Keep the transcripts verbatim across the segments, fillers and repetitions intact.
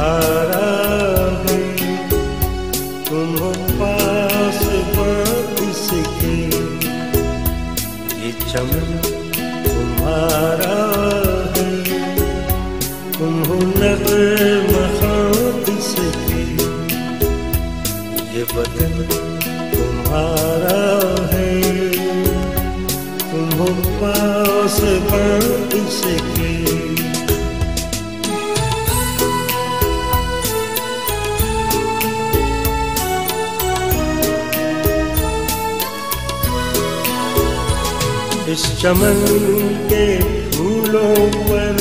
तुम्हारा है, तुम हो पास किसके, ये चमन तुम्हारा है, तुम हो नग़्मा किसके, ये बदन तुम्हारा है, तुम हो पास किसके। इस चमन के फूलों पर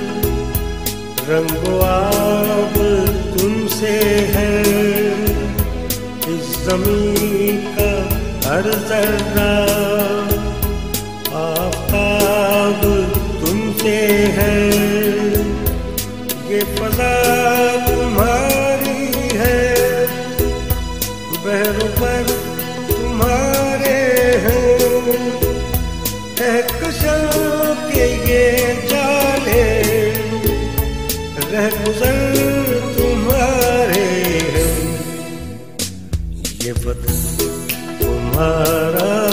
रंगो आब तुमसे है, इस ज़मीन का हर ज़र्रा आफ़ताब तुमसे है, ये फ़ज़ा तुम्हारी है, बहरों पर तुम्हारे हैं, कहकशां के ये जाले रहगुज़र तुम्हारे हैं, ये वतन तुम्हारा